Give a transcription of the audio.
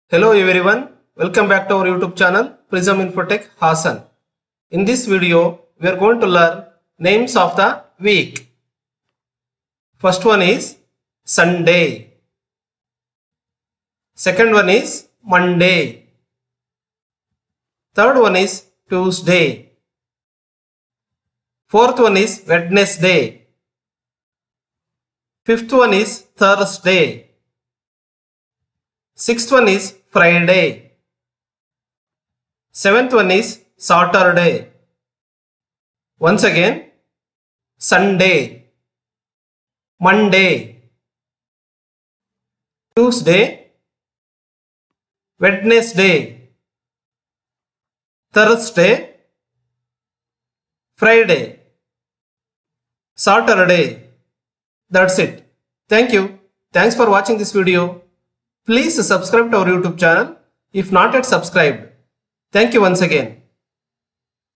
Hello everyone, welcome back to our YouTube channel Prism Infotech Hasan. In this video, we are going to learn names of the week. First one is Sunday. Second one is Monday. Third one is Tuesday. Fourth one is Wednesday. Fifth one is Thursday. Sixth one is Friday. Seventh one is Saturday. Once again, Sunday, Monday, Tuesday, Wednesday, Thursday, Friday, Saturday. That's it. Thank you. Thanks for watching this video. Please subscribe to our YouTube channel if not yet subscribed. Thank you once again.